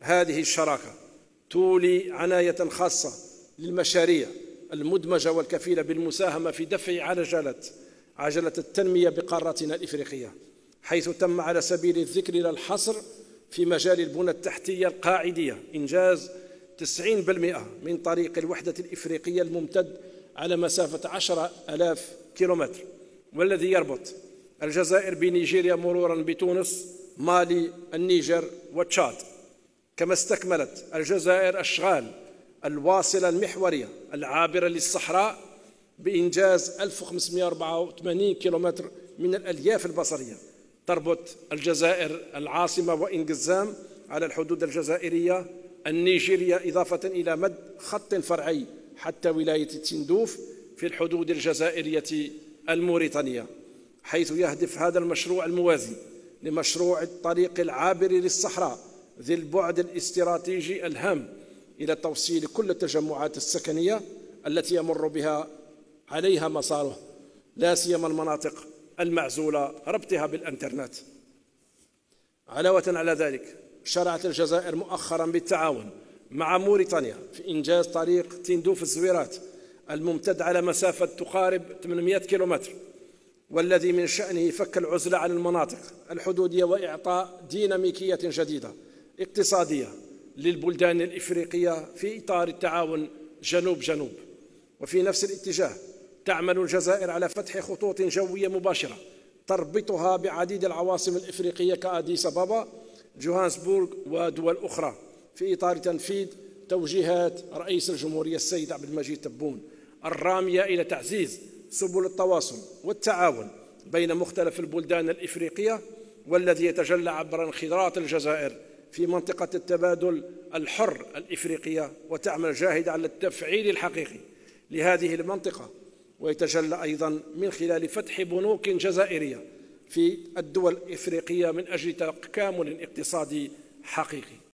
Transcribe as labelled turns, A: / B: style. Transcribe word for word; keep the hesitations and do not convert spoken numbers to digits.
A: هذه الشراكة تولي عناية خاصة للمشاريع المدمجة والكفيلة بالمساهمة في دفع عجلة عجلة التنمية بقارتنا الإفريقية، حيث تم على سبيل الذكر لا الحصر في مجال البنى التحتية القاعدية إنجاز تسعين بالمئة من طريق الوحدة الإفريقية الممتد على مسافة عشرة آلاف كيلومتر، والذي يربط الجزائر بنيجيريا مرورا بتونس، مالي، النيجر وتشاد. كما استكملت الجزائر أشغال الواصلة المحورية العابرة للصحراء بإنجاز ألف وخمسمئة وأربعة وثمانين كيلومتر من الألياف البصرية تربط الجزائر العاصمة وإنقزام على الحدود الجزائرية النيجيرية، إضافة إلى مد خط فرعي حتى ولاية تندوف في الحدود الجزائرية الموريتانية، حيث يهدف هذا المشروع الموازي لمشروع الطريق العابر للصحراء ذي البعد الاستراتيجي الهام إلى توصيل كل التجمعات السكنية التي يمر بها عليها مساره، لا سيما المناطق المعزولة، ربطها بالإنترنت. علاوة على ذلك، شرعت الجزائر مؤخرا بالتعاون مع موريتانيا في إنجاز طريق تندوف الزويرات الممتد على مسافة تقارب ثمانمئة كيلومتر، والذي من شأنه فك العزلة عن المناطق الحدودية وإعطاء ديناميكية جديدة اقتصادية للبلدان الإفريقية في إطار التعاون جنوب جنوب. وفي نفس الاتجاه تعمل الجزائر على فتح خطوط جوية مباشرة تربطها بعديد العواصم الإفريقية كأديس أبابا، جوهانسبورغ ودول أخرى، في إطار تنفيذ توجيهات رئيس الجمهورية السيد عبد المجيد تبون الرامية إلى تعزيز سبل التواصل والتعاون بين مختلف البلدان الإفريقية، والذي يتجلى عبر انخراط الجزائر في منطقة التبادل الحر الإفريقية، وتعمل جاهدة على التفعيل الحقيقي لهذه المنطقة، ويتجلى أيضا من خلال فتح بنوك جزائرية في الدول الإفريقية من أجل تكامل اقتصادي حقيقي.